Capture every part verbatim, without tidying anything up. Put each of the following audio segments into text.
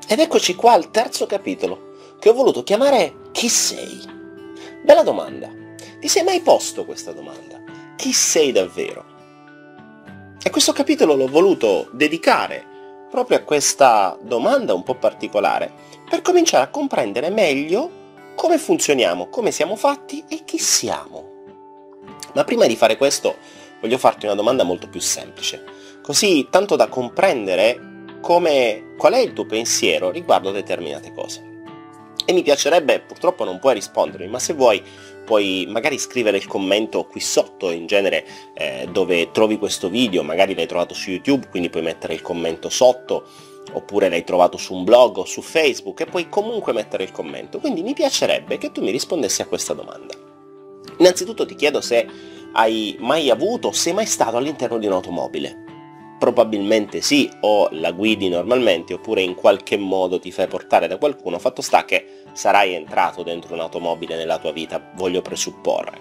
Ed eccoci qua al terzo capitolo, che ho voluto chiamare Chi sei? Bella domanda. Ti sei mai posto questa domanda? Chi sei davvero? E questo capitolo l'ho voluto dedicare proprio a questa domanda un po' particolare, per cominciare a comprendere meglio come funzioniamo, come siamo fatti e chi siamo. Ma prima di fare questo voglio farti una domanda molto più semplice, così tanto da comprendere come, qual è il tuo pensiero riguardo determinate cose. E mi piacerebbe, purtroppo non puoi rispondermi, ma se vuoi puoi magari scrivere il commento qui sotto, in genere eh, dove trovi questo video, magari l'hai trovato su YouTube, quindi puoi mettere il commento sotto, oppure l'hai trovato su un blog o su Facebook e puoi comunque mettere il commento. Quindi mi piacerebbe che tu mi rispondessi a questa domanda. Innanzitutto ti chiedo se hai mai avuto o sei mai stato all'interno di un'automobile. Probabilmente sì, o la guidi normalmente, oppure in qualche modo ti fai portare da qualcuno, fatto sta che sarai entrato dentro un'automobile nella tua vita, voglio presupporre.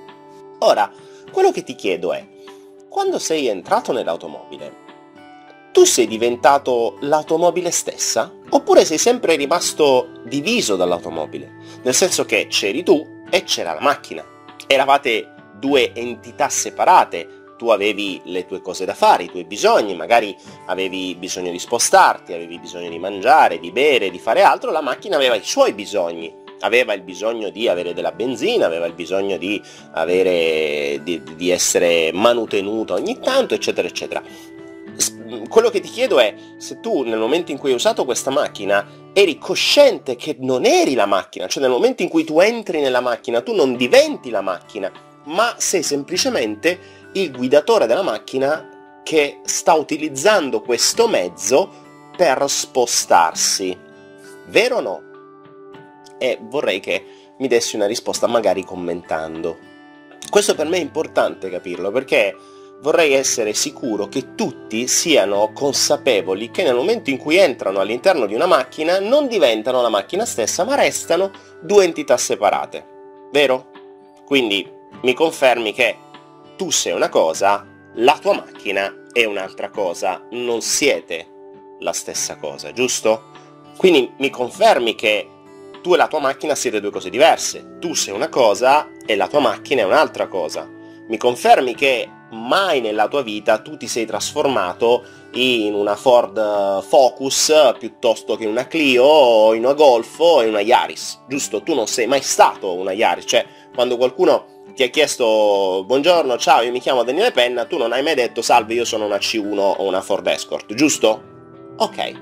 Ora, quello che ti chiedo è, quando sei entrato nell'automobile, tu sei diventato l'automobile stessa? Oppure sei sempre rimasto diviso dall'automobile? Nel senso che c'eri tu e c'era la macchina. Eravate due entità separate. Tu avevi le tue cose da fare, i tuoi bisogni, magari avevi bisogno di spostarti, avevi bisogno di mangiare, di bere, di fare altro, la macchina aveva i suoi bisogni, aveva il bisogno di avere della benzina, aveva il bisogno di, avere, di, di essere manutenuta ogni tanto, eccetera, eccetera. Quello che ti chiedo è, se tu nel momento in cui hai usato questa macchina eri cosciente che non eri la macchina, cioè nel momento in cui tu entri nella macchina tu non diventi la macchina, ma sei semplicemente il guidatore della macchina che sta utilizzando questo mezzo per spostarsi. Vero o no? E vorrei che mi dessi una risposta magari commentando. Questo per me è importante capirlo, perché vorrei essere sicuro che tutti siano consapevoli che nel momento in cui entrano all'interno di una macchina non diventano la macchina stessa, ma restano due entità separate. Vero? Quindi mi confermi che tu sei una cosa, la tua macchina è un'altra cosa, non siete la stessa cosa, giusto? Quindi mi confermi che tu e la tua macchina siete due cose diverse, tu sei una cosa e la tua macchina è un'altra cosa. Mi confermi che mai nella tua vita tu ti sei trasformato in una Ford Focus piuttosto che in una Clio o in una Golf o in una Yaris, giusto? Tu non sei mai stato una Yaris, cioè quando qualcuno ti ha chiesto buongiorno, ciao, io mi chiamo Daniele Penna, tu non hai mai detto salve, io sono una C uno o una Ford Escort, giusto? Ok.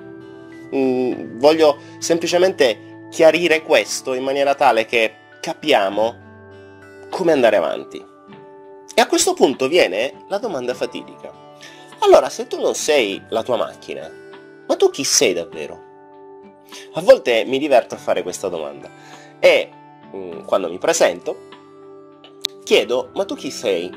Mm, voglio semplicemente chiarire questo in maniera tale che capiamo come andare avanti. E a questo punto viene la domanda fatidica. Allora, se tu non sei la tua macchina, ma tu chi sei davvero? A volte mi diverto a fare questa domanda e mm, quando mi presento chiedo, ma tu chi sei?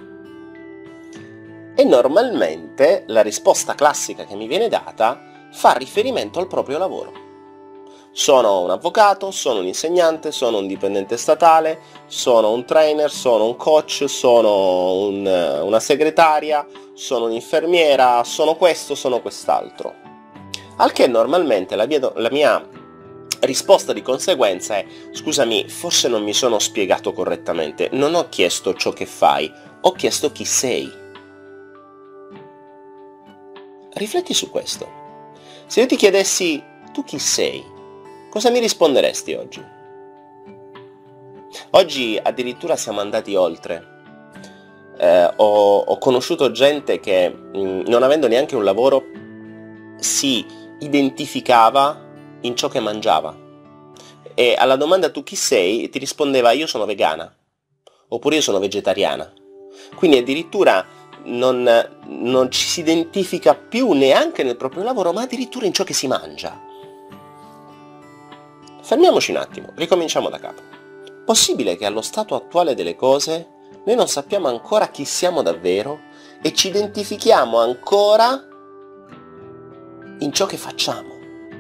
E normalmente la risposta classica che mi viene data fa riferimento al proprio lavoro. Sono un avvocato, sono un insegnante, sono un dipendente statale, sono un trainer, sono un coach, sono un, una segretaria, sono un'infermiera, sono questo, sono quest'altro. Al che normalmente la mia, la mia risposta di conseguenza è: scusami, forse non mi sono spiegato correttamente, non ho chiesto ciò che fai, ho chiesto chi sei. Rifletti su questo. Se io ti chiedessi tu chi sei, cosa mi risponderesti oggi? Oggi addirittura siamo andati oltre. Eh, ho, ho conosciuto gente che, mh, non avendo neanche un lavoro, si identificava in ciò che mangiava, e alla domanda tu chi sei ti rispondeva io sono vegana, oppure io sono vegetariana. Quindi addirittura non, non ci si identifica più neanche nel proprio lavoro, ma addirittura in ciò che si mangia. Fermiamoci un attimo, ricominciamo da capo. Possibile che allo stato attuale delle cose noi non sappiamo ancora chi siamo davvero e ci identifichiamo ancora in ciò che facciamo?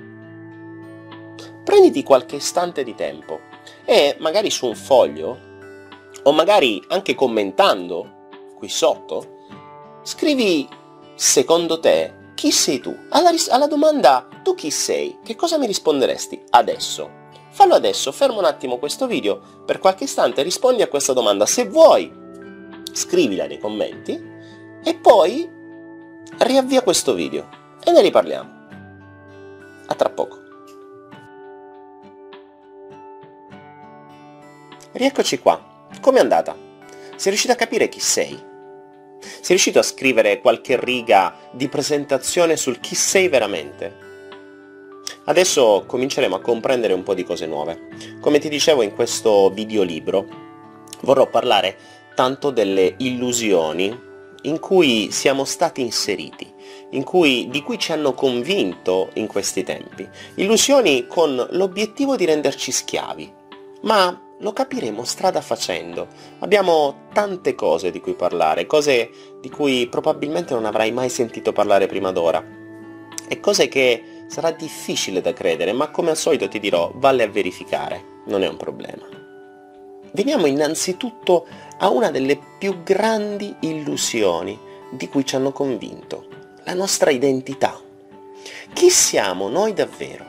Prenditi qualche istante di tempo e magari su un foglio, o magari anche commentando qui sotto, scrivi secondo te chi sei tu? Alla, ris- alla domanda tu chi sei? Che cosa mi risponderesti adesso? Fallo adesso, fermo un attimo questo video per qualche istante e rispondi a questa domanda. Se vuoi, scrivila nei commenti e poi riavvia questo video e ne riparliamo. A tra poco. Rieccoci qua. Com'è andata? Sei riuscito a capire chi sei? Sei riuscito a scrivere qualche riga di presentazione sul chi sei veramente? Adesso cominceremo a comprendere un po' di cose nuove. Come ti dicevo in questo videolibro, vorrò parlare tanto delle illusioni in cui siamo stati inseriti, in cui, di cui ci hanno convinto in questi tempi. Illusioni con l'obiettivo di renderci schiavi, ma lo capiremo strada facendo. Abbiamo tante cose di cui parlare, cose di cui probabilmente non avrai mai sentito parlare prima d'ora, e cose che sarà difficile da credere, ma come al solito ti dirò, valle a verificare, non è un problema. Veniamo innanzitutto a una delle più grandi illusioni di cui ci hanno convinto, la nostra identità. Chi siamo noi davvero?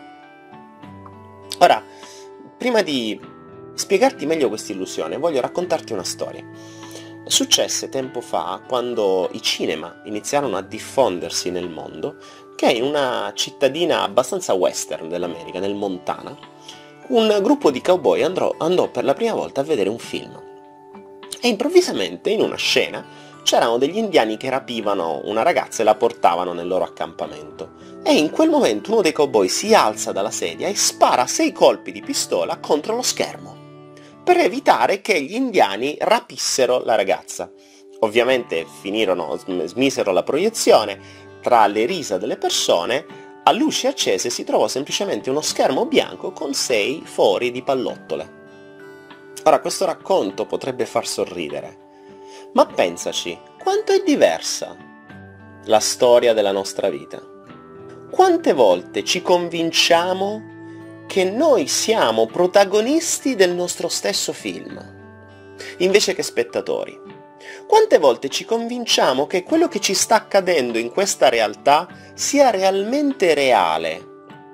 Ora, prima di spiegarti meglio questa illusione, voglio raccontarti una storia. Successe tempo fa, quando i cinema iniziarono a diffondersi nel mondo, che in una cittadina abbastanza western dell'America, nel Montana, un gruppo di cowboy andrò, andò per la prima volta a vedere un film. E improvvisamente, in una scena, c'erano degli indiani che rapivano una ragazza e la portavano nel loro accampamento. E in quel momento uno dei cowboy si alza dalla sedia e spara sei colpi di pistola contro lo schermo, per evitare che gli indiani rapissero la ragazza. Ovviamente finirono, smisero la proiezione, tra le risa delle persone, a luci accese si trovò semplicemente uno schermo bianco con sei fori di pallottole. Ora, questo racconto potrebbe far sorridere, ma pensaci, quanto è diversa la storia della nostra vita. Quante volte ci convinciamo che noi siamo protagonisti del nostro stesso film, invece che spettatori? Quante volte ci convinciamo che quello che ci sta accadendo in questa realtà sia realmente reale?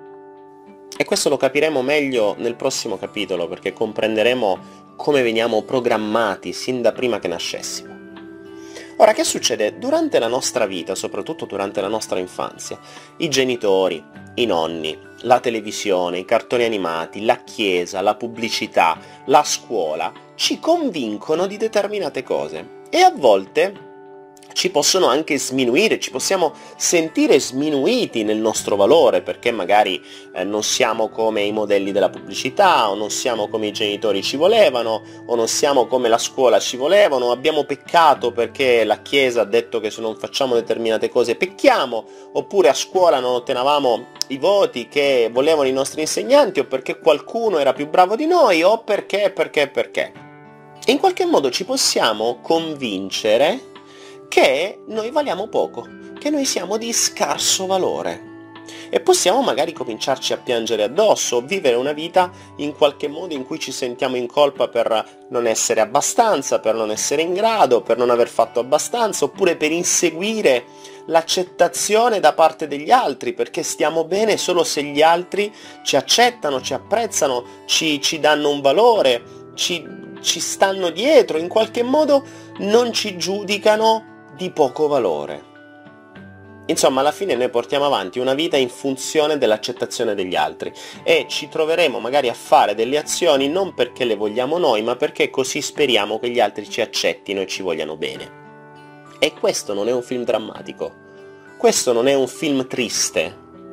E questo lo capiremo meglio nel prossimo capitolo, perché comprenderemo come veniamo programmati sin da prima che nascessimo. Ora, che succede? Durante la nostra vita, soprattutto durante la nostra infanzia, i genitori, i nonni, la televisione, i cartoni animati, la chiesa, la pubblicità, la scuola, ci convincono di determinate cose. E a volte ci possono anche sminuire, ci possiamo sentire sminuiti nel nostro valore, perché magari eh, non siamo come i modelli della pubblicità, o non siamo come i genitori ci volevano, o non siamo come la scuola ci volevano, o abbiamo peccato perché la Chiesa ha detto che se non facciamo determinate cose pecchiamo, oppure a scuola non ottenevamo i voti che volevano i nostri insegnanti, o perché qualcuno era più bravo di noi, o perché, perché, perché. E in qualche modo ci possiamo convincere che noi valiamo poco, che noi siamo di scarso valore. E possiamo magari cominciarci a piangere addosso, o vivere una vita in qualche modo in cui ci sentiamo in colpa per non essere abbastanza, per non essere in grado, per non aver fatto abbastanza, oppure per inseguire l'accettazione da parte degli altri, perché stiamo bene solo se gli altri ci accettano, ci apprezzano, ci, ci danno un valore, ci, ci stanno dietro, in qualche modo non ci giudicano di poco valore. Insomma, alla fine noi portiamo avanti una vita in funzione dell'accettazione degli altri e ci troveremo magari a fare delle azioni non perché le vogliamo noi, ma perché così speriamo che gli altri ci accettino e ci vogliano bene. E questo non è un film drammatico, questo non è un film triste,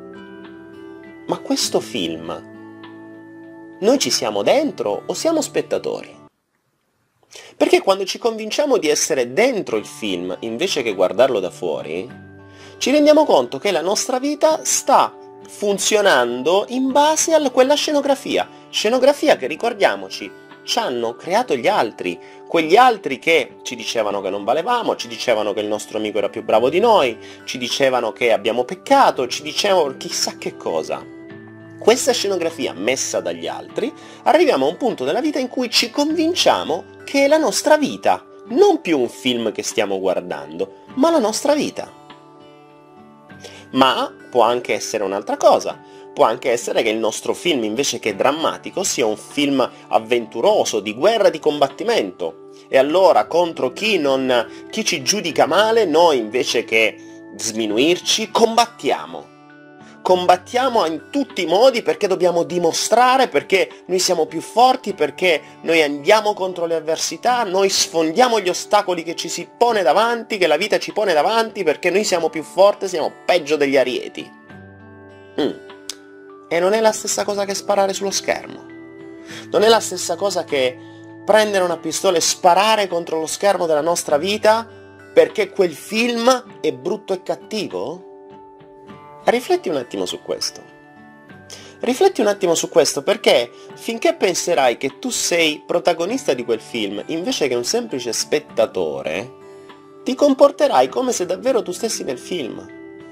ma questo film noi ci siamo dentro o siamo spettatori? Perché quando ci convinciamo di essere dentro il film invece che guardarlo da fuori, ci rendiamo conto che la nostra vita sta funzionando in base a quella scenografia. Scenografia che, ricordiamoci, ci hanno creato gli altri. Quegli altri che ci dicevano che non valevamo, ci dicevano che il nostro amico era più bravo di noi, ci dicevano che abbiamo peccato, ci dicevano chissà che cosa. Questa scenografia messa dagli altri, arriviamo a un punto della vita in cui ci convinciamo che è la nostra vita, non più un film che stiamo guardando, ma la nostra vita. Ma può anche essere un'altra cosa. Può anche essere che il nostro film, invece che drammatico, sia un film avventuroso, di guerra, di combattimento. E allora, contro chi non, chi ci giudica male, noi invece che sminuirci, combattiamo. Combattiamo in tutti i modi perché dobbiamo dimostrare, perché noi siamo più forti, perché noi andiamo contro le avversità, noi sfondiamo gli ostacoli che ci si pone davanti, che la vita ci pone davanti, perché noi siamo più forti, siamo peggio degli arieti. Mm. E non è la stessa cosa che sparare sullo schermo. Non è la stessa cosa che prendere una pistola e sparare contro lo schermo della nostra vita perché quel film è brutto e cattivo? Rifletti un attimo su questo. Rifletti un attimo su questo perché finché penserai che tu sei protagonista di quel film invece che un semplice spettatore, ti comporterai come se davvero tu stessi nel film.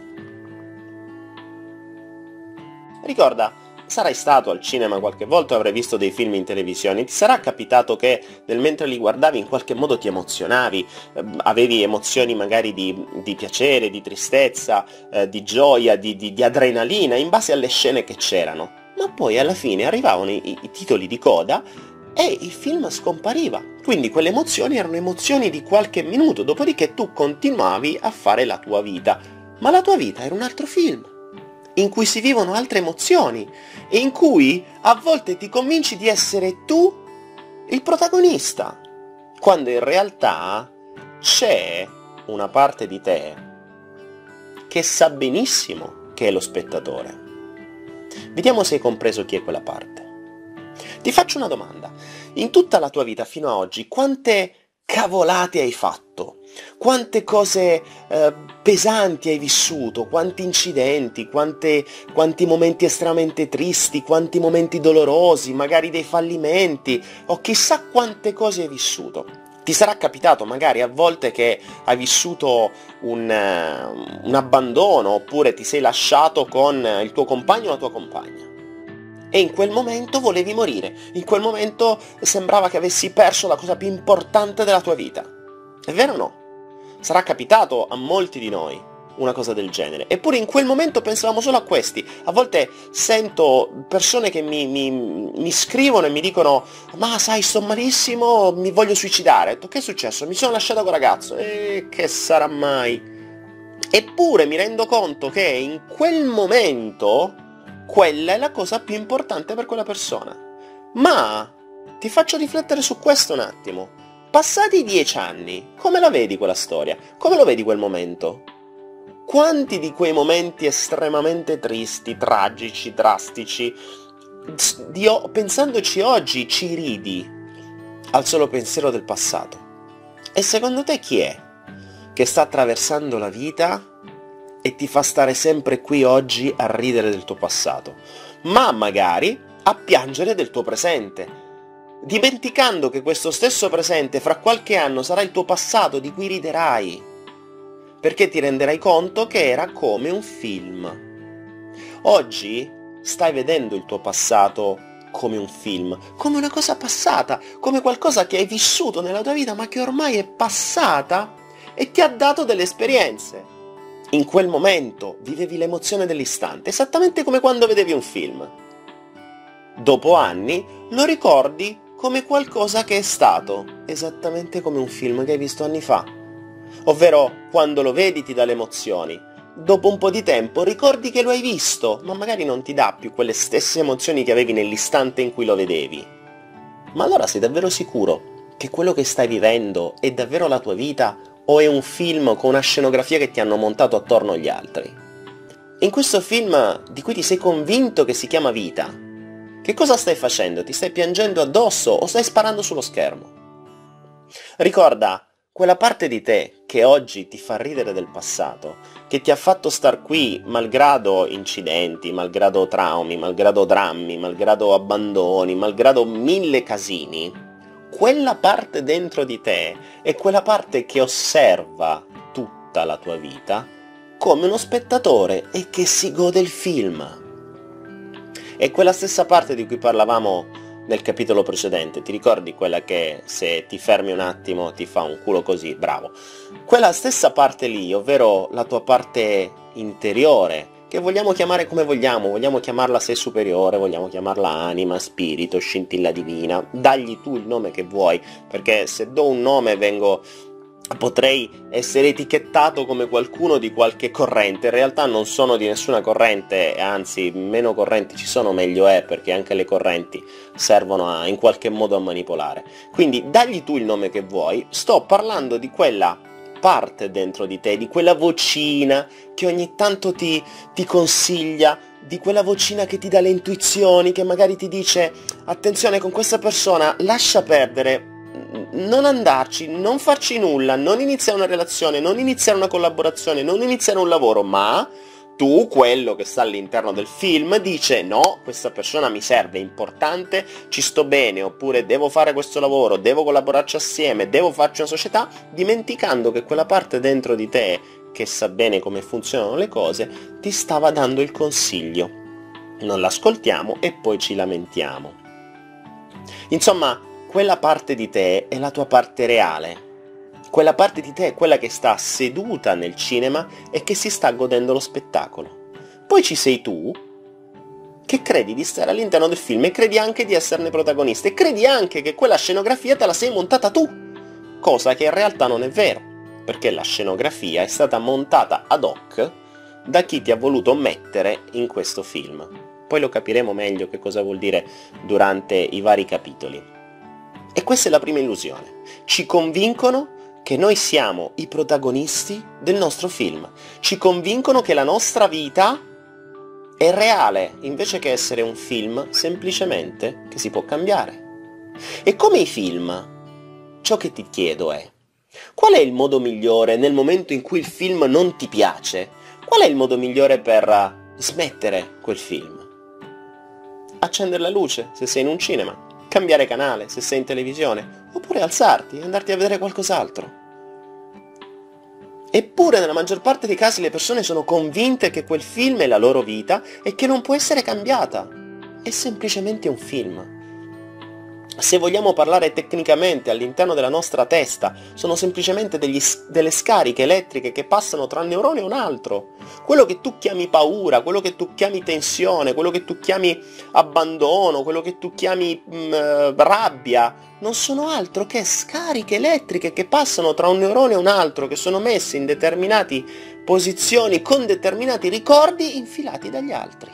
Ricorda, sarai stato al cinema qualche volta o avrai visto dei film in televisione, ti sarà capitato che nel mentre li guardavi in qualche modo ti emozionavi, eh, avevi emozioni magari di, di piacere, di tristezza, eh, di gioia, di, di, di adrenalina, in base alle scene che c'erano. Ma poi alla fine arrivavano i, i titoli di coda e il film scompariva. Quindi quelle emozioni erano emozioni di qualche minuto, dopodiché tu continuavi a fare la tua vita. Ma la tua vita era un altro film, in cui si vivono altre emozioni e in cui a volte ti convinci di essere tu il protagonista, quando in realtà c'è una parte di te che sa benissimo che è lo spettatore. Vediamo se hai compreso chi è quella parte. Ti faccio una domanda. In tutta la tua vita fino a oggi, quante cavolate hai fatto? Quante cose eh, pesanti hai vissuto, quanti incidenti, quante, quanti momenti estremamente tristi, quanti momenti dolorosi, magari dei fallimenti, o chissà quante cose hai vissuto. Ti sarà capitato magari a volte che hai vissuto un, uh, un abbandono, oppure ti sei lasciato con il tuo compagno o la tua compagna. E in quel momento volevi morire, in quel momento sembrava che avessi perso la cosa più importante della tua vita. È vero o no? Sarà capitato a molti di noi una cosa del genere. Eppure in quel momento pensavamo solo a questi. A volte sento persone che mi, mi, mi scrivono e mi dicono: ma sai, sto malissimo, mi voglio suicidare. Ho detto: che è successo? Mi sono lasciato quel ragazzo. E che sarà mai? Eppure mi rendo conto che in quel momento quella è la cosa più importante per quella persona. Ma ti faccio riflettere su questo un attimo. Passati dieci anni, come la vedi quella storia? Come lo vedi quel momento? Quanti di quei momenti estremamente tristi, tragici, drastici, di o- pensandoci oggi ci ridi al solo pensiero del passato? E secondo te chi è che sta attraversando la vita e ti fa stare sempre qui oggi a ridere del tuo passato, ma magari a piangere del tuo presente, dimenticando che questo stesso presente fra qualche anno sarà il tuo passato di cui riderai, perché ti renderai conto che era come un film. Oggi stai vedendo il tuo passato come un film, come una cosa passata, come qualcosa che hai vissuto nella tua vita ma che ormai è passata e ti ha dato delle esperienze. In quel momento vivevi l'emozione dell'istante, esattamente come quando vedevi un film. Dopo anni lo ricordi come qualcosa che è stato, esattamente come un film che hai visto anni fa. Ovvero, quando lo vedi ti dà le emozioni. Dopo un po' di tempo ricordi che lo hai visto, ma magari non ti dà più quelle stesse emozioni che avevi nell'istante in cui lo vedevi. Ma allora sei davvero sicuro che quello che stai vivendo è davvero la tua vita o è un film con una scenografia che ti hanno montato attorno agli altri? In questo film di cui ti sei convinto che si chiama vita, che cosa stai facendo? Ti stai piangendo addosso o stai sparando sullo schermo? Ricorda, quella parte di te che oggi ti fa ridere del passato, che ti ha fatto star qui malgrado incidenti, malgrado traumi, malgrado drammi, malgrado abbandoni, malgrado mille casini, quella parte dentro di te è quella parte che osserva tutta la tua vita come uno spettatore e che si gode il film. È quella stessa parte di cui parlavamo nel capitolo precedente, ti ricordi quella che se ti fermi un attimo ti fa un culo così, bravo. Quella stessa parte lì, ovvero la tua parte interiore, che vogliamo chiamare come vogliamo, vogliamo chiamarla sé superiore, vogliamo chiamarla anima, spirito, scintilla divina, dagli tu il nome che vuoi, perché se do un nome vengo... potrei essere etichettato come qualcuno di qualche corrente. In realtà non sono di nessuna corrente, anzi meno correnti ci sono meglio è, perché anche le correnti servono a, in qualche modo a manipolare. Quindi dagli tu il nome che vuoi, sto parlando di quella parte dentro di te, di quella vocina che ogni tanto ti, ti consiglia, di quella vocina che ti dà le intuizioni, che magari ti dice attenzione con questa persona, lascia perdere, non andarci, non farci nulla, non iniziare una relazione, non iniziare una collaborazione, non iniziare un lavoro, ma tu, quello che sta all'interno del film, dice no, questa persona mi serve, è importante, ci sto bene, oppure devo fare questo lavoro, devo collaborarci assieme, devo farci una società, dimenticando che quella parte dentro di te che sa bene come funzionano le cose ti stava dando il consiglio. Non l'ascoltiamo e poi ci lamentiamo. Insomma, quella parte di te è la tua parte reale. Quella parte di te è quella che sta seduta nel cinema e che si sta godendo lo spettacolo. Poi ci sei tu, che credi di stare all'interno del film e credi anche di esserne protagonista e credi anche che quella scenografia te la sei montata tu, cosa che in realtà non è vero, perché la scenografia è stata montata ad hoc da chi ti ha voluto mettere in questo film. Poi lo capiremo meglio che cosa vuol dire durante i vari capitoli. E questa è la prima illusione. Ci convincono che noi siamo i protagonisti del nostro film. Ci convincono che la nostra vita è reale, invece che essere un film semplicemente che si può cambiare. E come i film, ciò che ti chiedo è: qual è il modo migliore nel momento in cui il film non ti piace? Qual è il modo migliore per smettere quel film? Accendere la luce se sei in un cinema, cambiare canale se sei in televisione, oppure alzarti e andarti a vedere qualcos'altro. Eppure nella maggior parte dei casi le persone sono convinte che quel film è la loro vita e che non può essere cambiata. È semplicemente un film. Se vogliamo parlare tecnicamente, all'interno della nostra testa sono semplicemente degli, delle scariche elettriche che passano tra un neurone e un altro. Quello che tu chiami paura, quello che tu chiami tensione, quello che tu chiami abbandono, quello che tu chiami mh, rabbia, non sono altro che scariche elettriche che passano tra un neurone e un altro, che sono messe in determinate posizioni con determinati ricordi infilati dagli altri.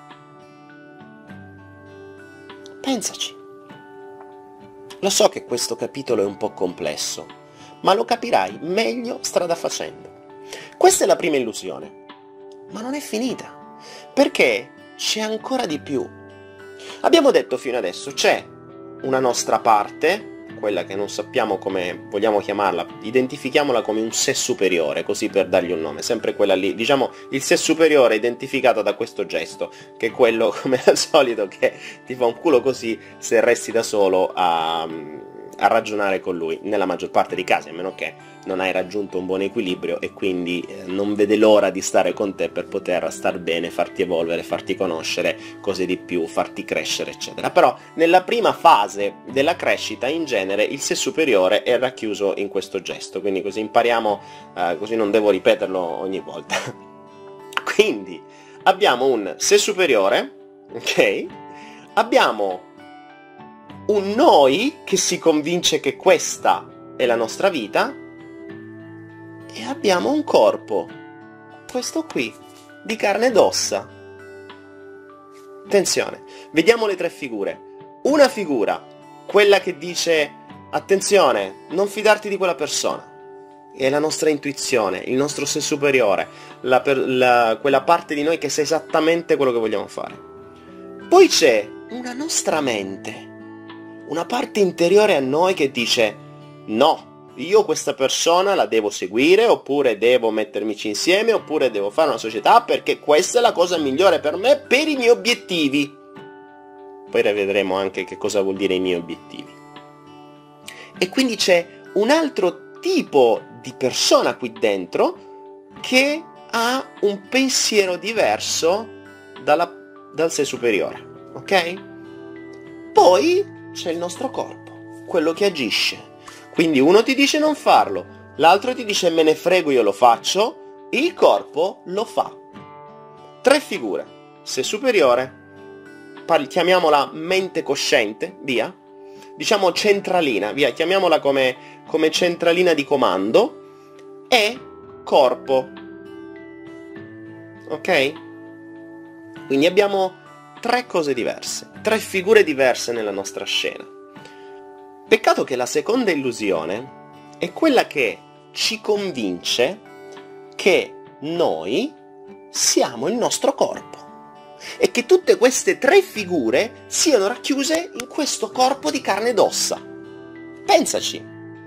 Pensaci. Lo so che questo capitolo è un po' complesso, ma lo capirai meglio strada facendo. Questa è la prima illusione, ma non è finita, perché c'è ancora di più. Abbiamo detto fino adesso, c'è una nostra parte, quella che non sappiamo come vogliamo chiamarla, identifichiamola come un sé superiore, così per dargli un nome, sempre quella lì, diciamo il sé superiore identificato da questo gesto, che è quello, come al solito, che ti fa un culo così se resti da solo a, a ragionare con lui, nella maggior parte dei casi, a meno che non hai raggiunto un buon equilibrio e quindi eh, non vede l'ora di stare con te per poter star bene, farti evolvere, farti conoscere cose di più, farti crescere, eccetera. Però nella prima fase della crescita, in genere, il sé superiore è racchiuso in questo gesto, quindi così impariamo, eh, così non devo ripeterlo ogni volta. Quindi abbiamo un sé superiore, ok? Abbiamo un noi che si convince che questa è la nostra vita, e abbiamo un corpo, questo qui, di carne ed ossa. Attenzione, vediamo le tre figure. Una figura, quella che dice attenzione, non fidarti di quella persona. È la nostra intuizione, il nostro sé superiore, la per, la, quella parte di noi che sa esattamente quello che vogliamo fare. Poi c'è una nostra mente, una parte interiore a noi che dice no, io questa persona la devo seguire, oppure devo mettermici insieme, oppure devo fare una società perché questa è la cosa migliore per me, per i miei obiettivi. Poi vedremo anche che cosa vuol dire i miei obiettivi. E quindi c'è un altro tipo di persona qui dentro che ha un pensiero diverso dalla, dal sé superiore, ok? Poi c'è il nostro corpo, quello che agisce. Quindi uno ti dice non farlo, l'altro ti dice me ne frego, io lo faccio, Il corpo lo fa. Tre figure. Se superiore, par- chiamiamola mente cosciente, via. Diciamo centralina, via, chiamiamola come, come centralina di comando. E corpo. Ok? Quindi abbiamo tre cose diverse, tre figure diverse nella nostra scena. Peccato che la seconda illusione è quella che ci convince che noi siamo il nostro corpo e che tutte queste tre figure siano racchiuse in questo corpo di carne ed ossa. Pensaci.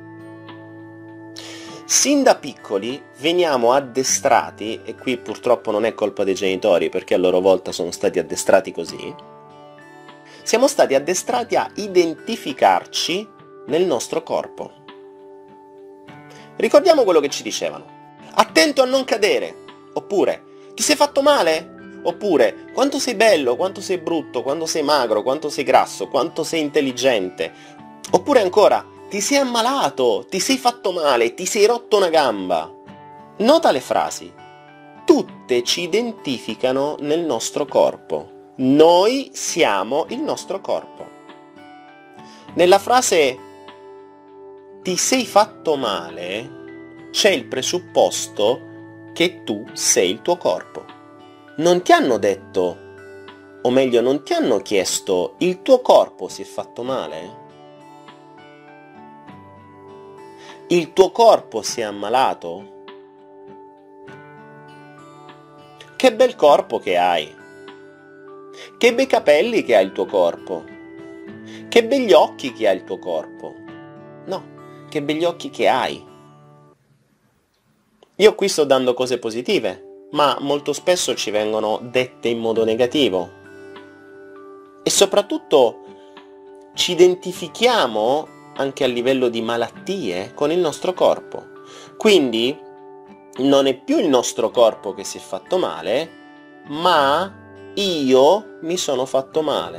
Sin da piccoli veniamo addestrati, e qui purtroppo non è colpa dei genitori perché a loro volta sono stati addestrati così, siamo stati addestrati a identificarci nel nostro corpo. Ricordiamo quello che ci dicevano. Attento a non cadere, oppure ti sei fatto male? Oppure quanto sei bello, quanto sei brutto, quanto sei magro, quanto sei grasso, quanto sei intelligente. Oppure ancora, ti sei ammalato, ti sei fatto male, ti sei rotto una gamba. Nota le frasi. Tutte ci identificano nel nostro corpo. Noi siamo il nostro corpo. Nella frase ti sei fatto male c'è il presupposto che tu sei il tuo corpo. Non ti hanno detto, o meglio non ti hanno chiesto, il tuo corpo si è fatto male? Il tuo corpo si è ammalato? Che bel corpo che hai! Che bei capelli che ha il tuo corpo! Che begli occhi che ha il tuo corpo! No, che begli occhi che hai! Io qui sto dando cose positive, ma molto spesso ci vengono dette in modo negativo. E soprattutto ci identifichiamo anche a livello di malattie con il nostro corpo. Quindi non è più il nostro corpo che si è fatto male, ma io mi sono fatto male.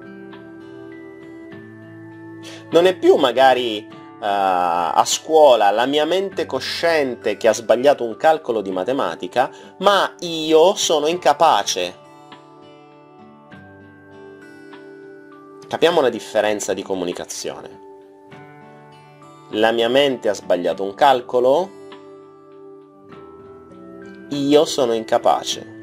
Non è più magari uh, a scuola la mia mente cosciente che ha sbagliato un calcolo di matematica, ma io sono incapace. Capiamo la differenza di comunicazione. La mia mente ha sbagliato un calcolo, io sono incapace.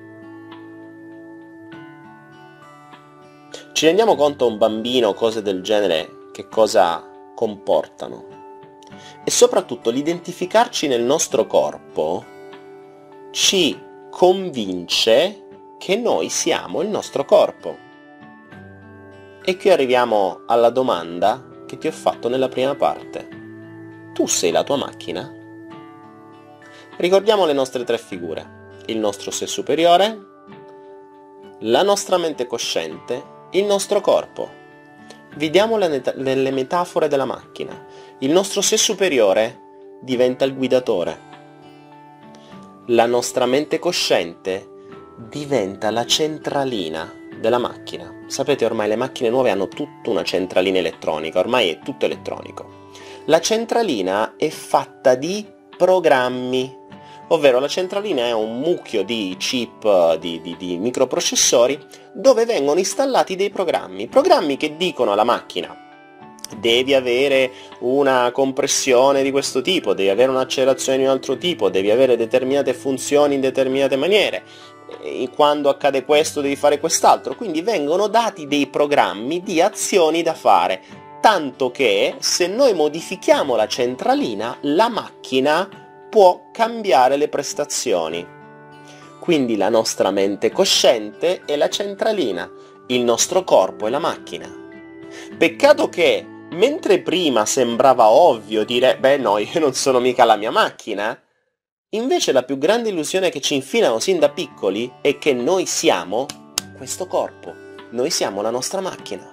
Ci rendiamo conto un bambino, cose del genere, che cosa comportano? E soprattutto l'identificarci nel nostro corpo ci convince che noi siamo il nostro corpo. E qui arriviamo alla domanda che ti ho fatto nella prima parte. Tu sei la tua macchina? Ricordiamo le nostre tre figure. Il nostro sé superiore, la nostra mente cosciente, il nostro corpo. Vediamo le, le metafore della macchina. Il nostro sé superiore diventa il guidatore. La nostra mente cosciente diventa la centralina della macchina. Sapete, ormai le macchine nuove hanno tutta una centralina elettronica, ormai è tutto elettronico. La centralina è fatta di programmi, ovvero la centralina è un mucchio di chip, di, di, di microprocessori, dove vengono installati dei programmi, programmi che dicono alla macchina: devi avere una compressione di questo tipo, devi avere un'accelerazione di un altro tipo, devi avere determinate funzioni in determinate maniere, e quando accade questo devi fare quest'altro. Quindi vengono dati dei programmi di azioni da fare, tanto che se noi modifichiamo la centralina, la macchina può cambiare le prestazioni. Quindi la nostra mente cosciente è la centralina, il nostro corpo è la macchina. Peccato che mentre prima sembrava ovvio dire beh no, io non sono mica la mia macchina, invece la più grande illusione che ci infilano sin da piccoli è che noi siamo questo corpo, noi siamo la nostra macchina.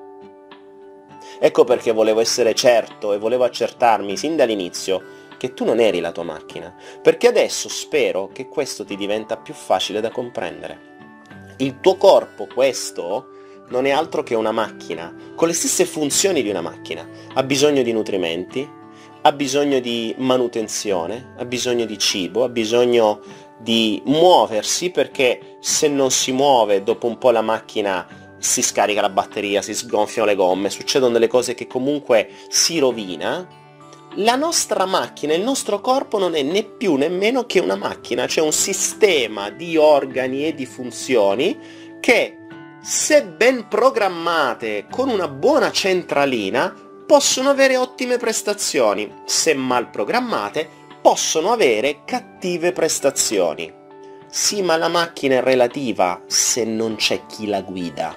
Ecco perché volevo essere certo e volevo accertarmi sin dall'inizio che tu non eri la tua macchina, perché adesso spero che questo ti diventa più facile da comprendere. Il tuo corpo, questo, non è altro che una macchina, con le stesse funzioni di una macchina. Ha bisogno di nutrimenti, ha bisogno di manutenzione, ha bisogno di cibo, ha bisogno di muoversi, perché se non si muove dopo un po' la macchina si scarica la batteria, si sgonfiano le gomme, succedono delle cose che comunque si rovina. La nostra macchina, il nostro corpo non è né più né meno che una macchina, cioè un sistema di organi e di funzioni che, se ben programmate con una buona centralina, possono avere ottime prestazioni. Se mal programmate, possono avere cattive prestazioni. Sì, ma la macchina è relativa se non c'è chi la guida.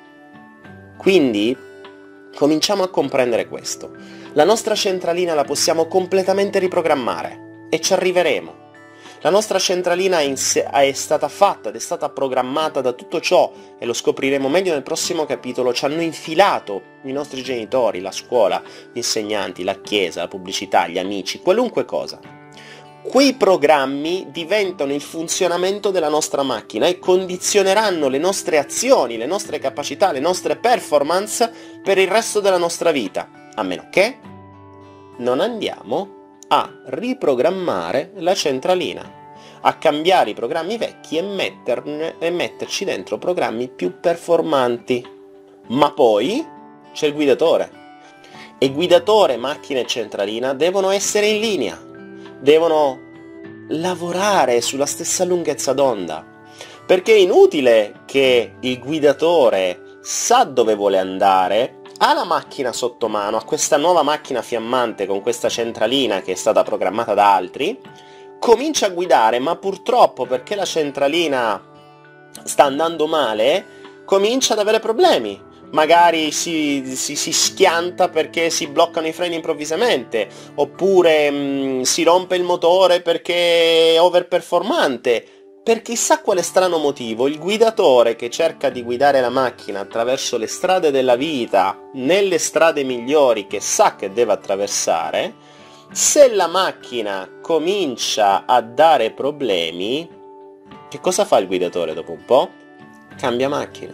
Quindi, cominciamo a comprendere questo. La nostra centralina la possiamo completamente riprogrammare e ci arriveremo. La nostra centralina è, sé, è stata fatta ed è stata programmata da tutto ciò, e lo scopriremo meglio nel prossimo capitolo. Ci hanno infilato i nostri genitori, la scuola, gli insegnanti, la chiesa, la pubblicità, gli amici, qualunque cosa. Quei programmi diventano il funzionamento della nostra macchina e condizioneranno le nostre azioni, le nostre capacità, le nostre performance per il resto della nostra vita, a meno che non andiamo a riprogrammare la centralina, a cambiare i programmi vecchi e, metterne, e metterci dentro programmi più performanti. Ma poi c'è il guidatore. E guidatore, macchina e centralina devono essere in linea, devono lavorare sulla stessa lunghezza d'onda, perché è inutile che il guidatore sa dove vuole andare, ha la macchina sotto mano, ha questa nuova macchina fiammante con questa centralina che è stata programmata da altri, comincia a guidare, ma purtroppo, perché la centralina sta andando male, comincia ad avere problemi. Magari si, si, si schianta perché si bloccano i freni improvvisamente, oppure mh, si rompe il motore perché è overperformante. Per chissà quale strano motivo, il guidatore che cerca di guidare la macchina attraverso le strade della vita, nelle strade migliori che sa che deve attraversare, se la macchina comincia a dare problemi, che cosa fa il guidatore dopo un po'? Cambia macchina.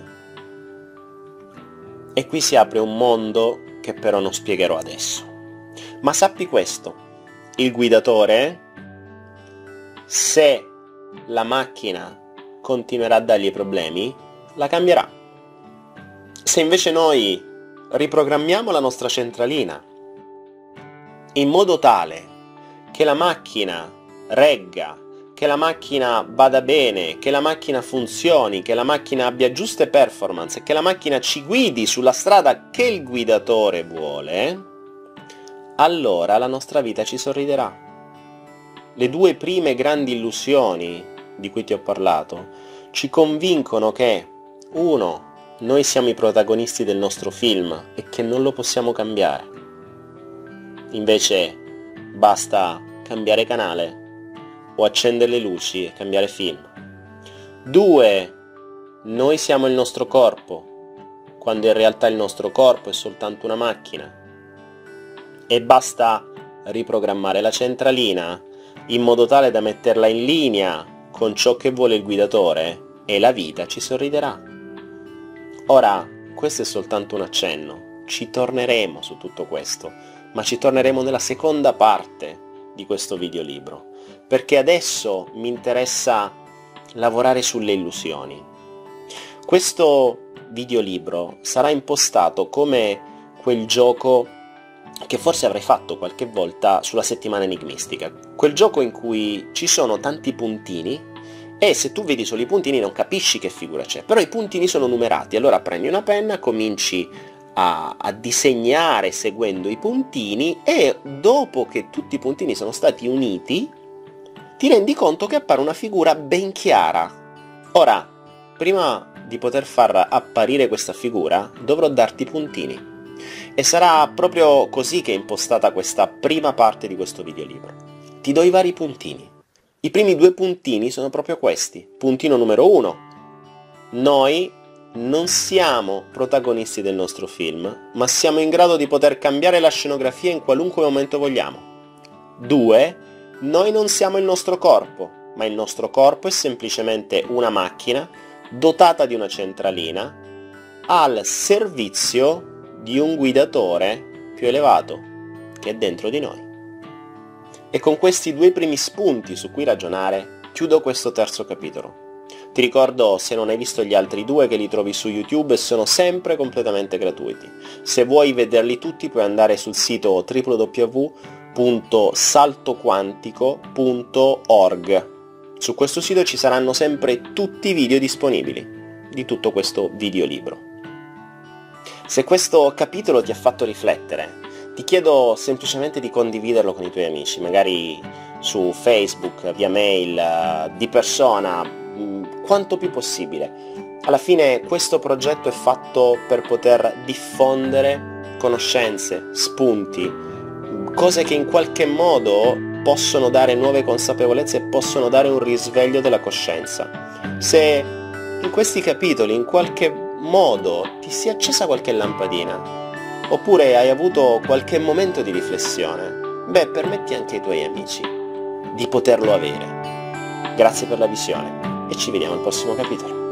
E qui si apre un mondo che però non spiegherò adesso. Ma sappi questo, il guidatore, se la macchina continuerà a dargli problemi, la cambierà. Se invece noi riprogrammiamo la nostra centralina in modo tale che la macchina regga, che la macchina vada bene, che la macchina funzioni, che la macchina abbia giuste performance, che la macchina ci guidi sulla strada che il guidatore vuole, allora la nostra vita ci sorriderà. Le due prime grandi illusioni di cui ti ho parlato ci convincono che, uno, noi siamo i protagonisti del nostro film e che non lo possiamo cambiare. Invece basta cambiare canale o accendere le luci e cambiare film. Due, noi siamo il nostro corpo, quando in realtà il nostro corpo è soltanto una macchina. E basta riprogrammare la centralina in modo tale da metterla in linea con ciò che vuole il guidatore e la vita ci sorriderà. Ora, questo è soltanto un accenno, ci torneremo su tutto questo, ma ci torneremo nella seconda parte di questo videolibro, perché adesso mi interessa lavorare sulle illusioni. Questo videolibro sarà impostato come quel gioco che forse avrei fatto qualche volta sulla settimana enigmistica, quel gioco in cui ci sono tanti puntini e se tu vedi solo i puntini non capisci che figura c'è, però i puntini sono numerati, allora prendi una penna, cominci a, a disegnare seguendo i puntini e dopo che tutti i puntini sono stati uniti ti rendi conto che appare una figura ben chiara. Ora, prima di poter far apparire questa figura dovrò darti i puntini. E sarà proprio così che è impostata questa prima parte di questo videolibro. Ti do i vari puntini. I primi due puntini sono proprio questi. Puntino numero uno. Noi non siamo protagonisti del nostro film, ma siamo in grado di poter cambiare la scenografia in qualunque momento vogliamo. Due. Noi non siamo il nostro corpo, ma il nostro corpo è semplicemente una macchina dotata di una centralina al servizio di un guidatore più elevato che è dentro di noi. E con questi due primi spunti su cui ragionare, chiudo questo terzo capitolo. Ti ricordo, se non hai visto gli altri due, che li trovi su YouTube e sono sempre completamente gratuiti. Se vuoi vederli tutti puoi andare sul sito w w w punto salto quantico punto org. Su questo sito ci saranno sempre tutti i video disponibili di tutto questo videolibro. Se questo capitolo ti ha fatto riflettere, ti chiedo semplicemente di condividerlo con i tuoi amici, magari su Facebook, via mail, di persona, quanto più possibile. Alla fine questo progetto è fatto per poter diffondere conoscenze, spunti, cose che in qualche modo possono dare nuove consapevolezze e possono dare un risveglio della coscienza. Se in questi capitoli in qualche modo ti si è accesa qualche lampadina, oppure hai avuto qualche momento di riflessione, beh, permetti anche ai tuoi amici di poterlo avere. Grazie per la visione e ci vediamo al prossimo capitolo.